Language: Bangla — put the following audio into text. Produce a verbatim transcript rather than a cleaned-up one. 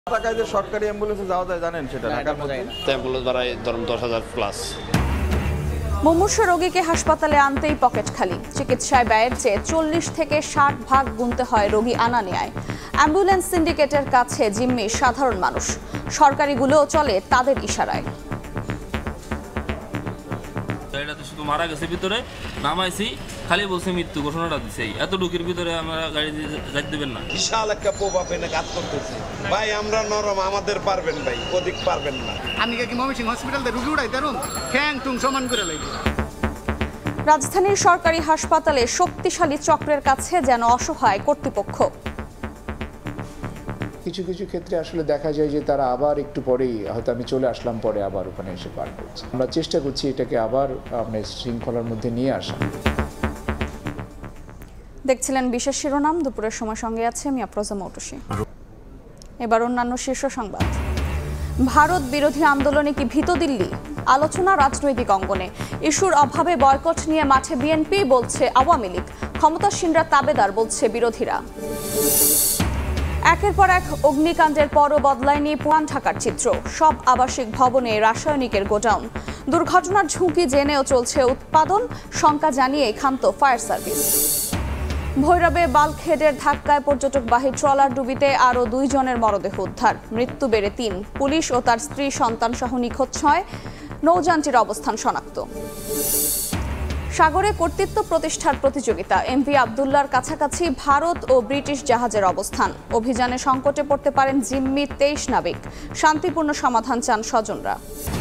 টাকায় যে সরকারি অ্যাম্বুলেন্সে যাওয়া যায় জানেন সেটা ঢাকার মধ্যে অ্যাম্বুলেন্স ভাড়া ধরুন দশ হাজার প্লাস। মুমূর্ষু রোগীকে হাসপাতালে আনতেই পকেট খালি। চিকিৎসায় ব্যয়ের চেয়ে চল্লিশ থেকে ষাট ভাগ গুনতে হয় রোগী আনা নেয়। অ্যাম্বুলেন্স সিন্ডিকেটের কাছে জিম্মি সাধারণ মানুষ। সরকারিগুলোও চলে তাদের ইশারায়। শুধু মারা গেছে ভিতরে নামাইছি, খালি বলছে মৃত্যু ঘোষণাটা দিছে। এত ঢুকির ভিতরে আমরা গাড়ি যাইতে দেবেন না। বিশাল একটা প্রভাব এনে কাজ করতেছে ভাই। আমরা নরম, আমাদের পারবেন ভাই, অধিক পারবেন না। আমি কি ময়মনসিংহ হসপিটাল থেকে রুগী উড়াই দারুন ঠ্যাং টুং সমান করে লাগবে। রাজধানীর সরকারি হাসপাতালে শক্তিশালী চক্রের কাছে যেন অসহায় কর্তৃপক্ষ। কিছু কিছু ক্ষেত্রে আসলে দেখা যায় যে তারা আবার একটু পরেই হয়তো আমি চলে আসলাম পরে আবার ওখানে এসে পার করছে। আমরা চেষ্টা করছি এটাকে আবার আমরা শৃঙ্খলার মধ্যে নিয়ে আসা। দেখছিলেন বিশেষ শিরোনাম। দুপুরের সময় সঙ্গে আছে আমি আফরোজা মৌটুসী। এবার অন্যান্য শীর্ষ সংবাদ। ভারত বিরোধী আন্দোলনে কি ভীত দিল্লি? আলোচনা রাজনৈতিক অঙ্গনে। ইস্যুর অভাবে বয়কট নিয়ে মাঠে বিএনপি, বলছে আওয়ামী লীগ। ক্ষমতাসীনরা তাবেদার, বলছে বিরোধীরা। একের পর এক অগ্নিকাণ্ডের পরও বদলায়নি পুরান ঢাকার চিত্র। সব আবাসিক ভবনে রাসায়নিকের গোডাউন। দুর্ঘটনার ঝুঁকি জেনেও চলছে উৎপাদন, শঙ্কা জানিয়ে ক্ষান্ত ফায়ার সার্ভিস। ভৈরবে বাল্কহেডের ধাক্কায় পর্যটকবাহী ট্রলার ডুবিতে আরও দুইজনের মরদেহ উদ্ধার। মৃত্যু বেড়ে তিন। পুলিশ ও তার স্ত্রী সন্তান সহ নিখোঁজ ছয়। নৌযানটির অবস্থান শনাক্ত। সাগরে কর্তৃত্ব প্রতিষ্ঠার প্রতিযোগিতা। এমভি আবদুল্লার কাছাকাছি ভারত ও ব্রিটিশ জাহাজের অবস্থান। অভিযানে সংকটে পড়তে পারেন জিম্মি তেইশ নাবিক। শান্তিপূর্ণ সমাধান চান স্বজনরা।